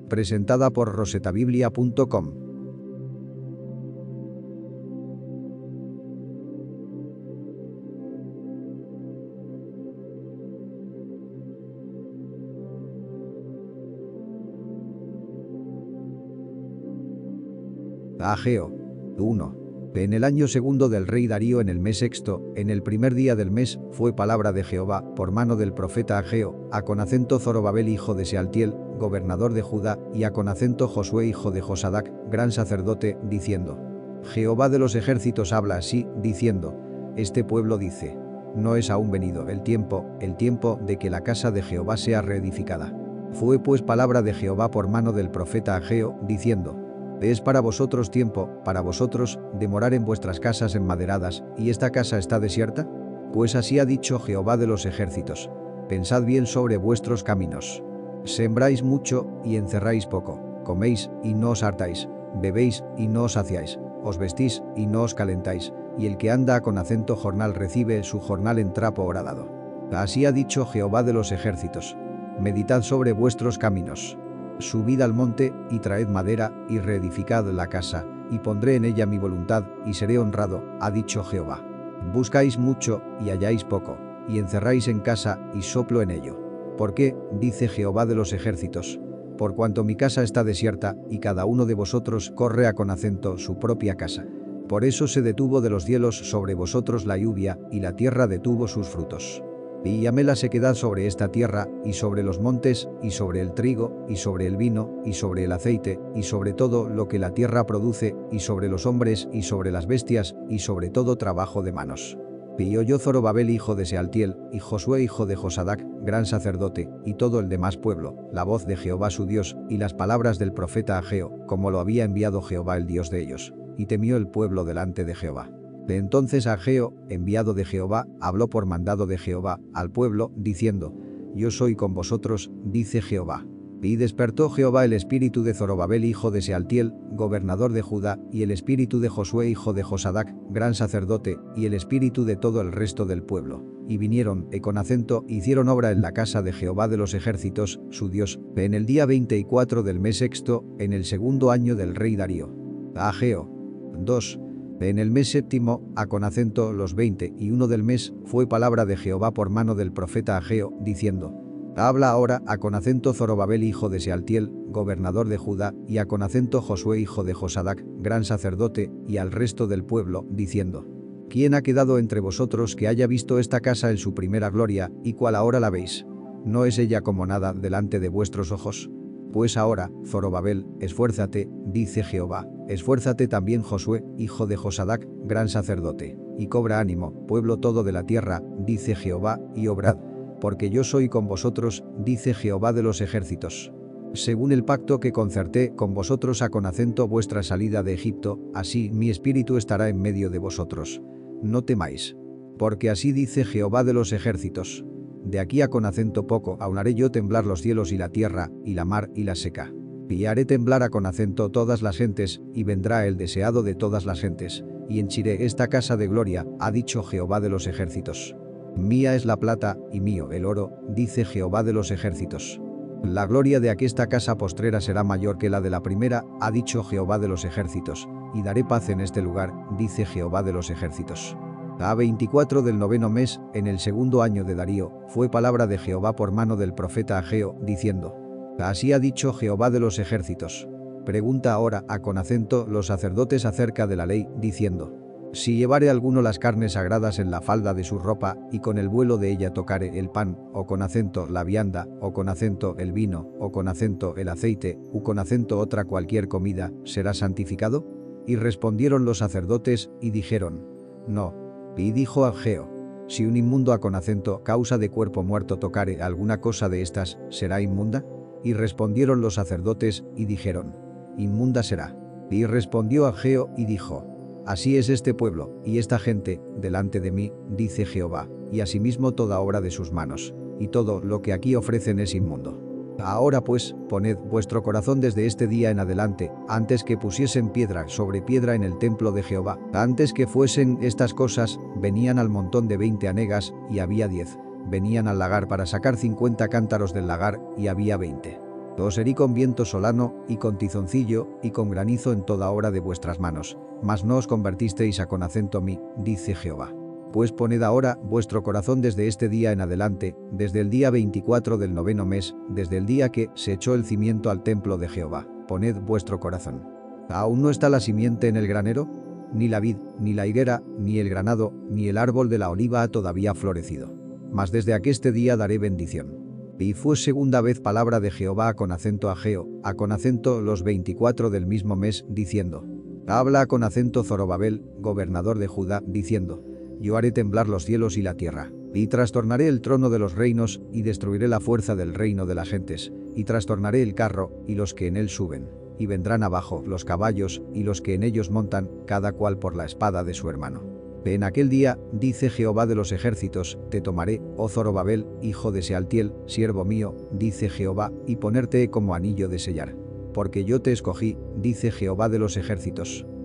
Presentada por rosetabiblia.com. Ageo. 1. En el año segundo del rey Darío, en el mes sexto, en el primer día del mes, fue palabra de Jehová, por mano del profeta Ageo, a con acento Zorobabel hijo de Sealtiel, gobernador de Judá, y a con acento Josué hijo de Josadac, gran sacerdote, diciendo: Jehová de los ejércitos habla así, diciendo: Este pueblo dice: No es aún venido el tiempo de que la casa de Jehová sea reedificada. Fue pues palabra de Jehová por mano del profeta Ageo, diciendo: Es para vosotros tiempo, para vosotros, de morar en vuestras casas enmaderadas, ¿y esta casa está desierta? Pues así ha dicho Jehová de los ejércitos: Pensad bien sobre vuestros caminos. Sembráis mucho, y encerráis poco. Coméis, y no os hartáis. Bebéis, y no os saciáis. Os vestís, y no os calentáis. Y el que anda con acento jornal recibe su jornal en trapo horadado. Así ha dicho Jehová de los ejércitos: Meditad sobre vuestros caminos. Subid al monte, y traed madera, y reedificad la casa, y pondré en ella mi voluntad, y seré honrado, ha dicho Jehová. Buscáis mucho, y halláis poco, y encerráis en casa, y soplo en ello. ¿Por qué? Dice Jehová de los ejércitos. Por cuanto mi casa está desierta, y cada uno de vosotros corre a con acento su propia casa. Por eso se detuvo de los cielos sobre vosotros la lluvia, y la tierra detuvo sus frutos. Y llamé la sequedad sobre esta tierra, y sobre los montes, y sobre el trigo, y sobre el vino, y sobre el aceite, y sobre todo lo que la tierra produce, y sobre los hombres, y sobre las bestias, y sobre todo trabajo de manos. Y oyó Zorobabel hijo de Sealtiel, y Josué hijo de Josadac, gran sacerdote, y todo el demás pueblo, la voz de Jehová su Dios, y las palabras del profeta Ageo, como lo había enviado Jehová el Dios de ellos. Y temió el pueblo delante de Jehová. De entonces Ageo, enviado de Jehová, habló por mandado de Jehová al pueblo, diciendo: Yo soy con vosotros, dice Jehová. Y despertó Jehová el espíritu de Zorobabel hijo de Sealtiel, gobernador de Judá, y el espíritu de Josué hijo de Josadac, gran sacerdote, y el espíritu de todo el resto del pueblo. Y vinieron, y con acento hicieron obra en la casa de Jehová de los ejércitos, su Dios, en el día 24 del mes sexto, en el segundo año del rey Darío. Ageo. 2. En el mes séptimo, a con acento los 21 del mes, fue palabra de Jehová por mano del profeta Ageo, diciendo: Habla ahora a con acento Zorobabel hijo de Sealtiel, gobernador de Judá, y a con acento Josué hijo de Josadac, gran sacerdote, y al resto del pueblo, diciendo: ¿Quién ha quedado entre vosotros que haya visto esta casa en su primera gloria, y cuál ahora la veis? ¿No es ella como nada delante de vuestros ojos? Pues ahora, Zorobabel, esfuérzate, dice Jehová, esfuérzate también Josué, hijo de Josadac, gran sacerdote, y cobra ánimo, pueblo todo de la tierra, dice Jehová, y obrad, porque yo soy con vosotros, dice Jehová de los ejércitos. Según el pacto que concerté con vosotros a con acento vuestra salida de Egipto, así mi espíritu estará en medio de vosotros. No temáis. Porque así dice Jehová de los ejércitos: De aquí a con acento poco aun haré yo temblar los cielos y la tierra, y la mar y la seca. Y haré temblar a con acento todas las gentes, y vendrá el deseado de todas las gentes, y henchiré esta casa de gloria, ha dicho Jehová de los ejércitos. Mía es la plata, y mío el oro, dice Jehová de los ejércitos. La gloria de aquesta casa postrera será mayor que la de la primera, ha dicho Jehová de los ejércitos, y daré paz en este lugar, dice Jehová de los ejércitos. A 24 del noveno mes, en el segundo año de Darío, fue palabra de Jehová por mano del profeta Ageo, diciendo: Así ha dicho Jehová de los ejércitos. Pregunta ahora a con acento los sacerdotes acerca de la ley, diciendo: Si llevare alguno las carnes sagradas en la falda de su ropa, y con el vuelo de ella tocare el pan, o con acento la vianda, o con acento el vino, o con acento el aceite, o con acento otra cualquier comida, ¿será santificado? Y respondieron los sacerdotes, y dijeron: No. Y dijo Ageo: Si un inmundo a con acento causa de cuerpo muerto tocare alguna cosa de estas, ¿será inmunda? Y respondieron los sacerdotes, y dijeron: Inmunda será. Y respondió Ageo, y dijo: Así es este pueblo, y esta gente, delante de mí, dice Jehová, y asimismo toda obra de sus manos, y todo lo que aquí ofrecen es inmundo. Ahora pues, poned vuestro corazón desde este día en adelante, antes que pusiesen piedra sobre piedra en el templo de Jehová. Antes que fuesen estas cosas, venían al montón de 20 hanegas, y había 10. Venían al lagar para sacar 50 cántaros del lagar, y había 20. Os herí con viento solano, y con tizoncillo, y con granizo en toda obra de vuestras manos. Mas no os convertisteis a con acento a mí, dice Jehová. Pues poned ahora vuestro corazón desde este día en adelante, desde el día 24 del 9º mes, desde el día que se echó el cimiento al templo de Jehová. Poned vuestro corazón. ¿Aún no está la simiente en el granero? Ni la vid, ni la higuera, ni el granado, ni el árbol de la oliva ha todavía florecido. Mas desde aqueste día daré bendición. Y fue segunda vez palabra de Jehová con acento Ageo, a con acento los 24 del mismo mes, diciendo: habla con acento Zorobabel, gobernador de Judá, diciendo: yo haré temblar los cielos y la tierra, y trastornaré el trono de los reinos, y destruiré la fuerza del reino de las gentes, y trastornaré el carro, y los que en él suben, y vendrán abajo los caballos, y los que en ellos montan, cada cual por la espada de su hermano. En aquel día, dice Jehová de los ejércitos, te tomaré, oh Zorobabel, hijo de Sealtiel, siervo mío, dice Jehová, y ponerte como anillo de sellar. Porque yo te escogí, dice Jehová de los ejércitos.